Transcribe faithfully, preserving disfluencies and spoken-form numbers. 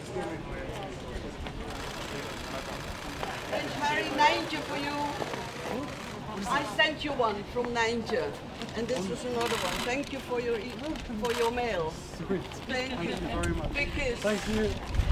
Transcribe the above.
Prince Harry, Nijntje for you. I sent you one from Nijntje, and this is another one. Thank you for your e for your mail. Sweet. Thank, Thank you. you very much. Big kiss. Thank you.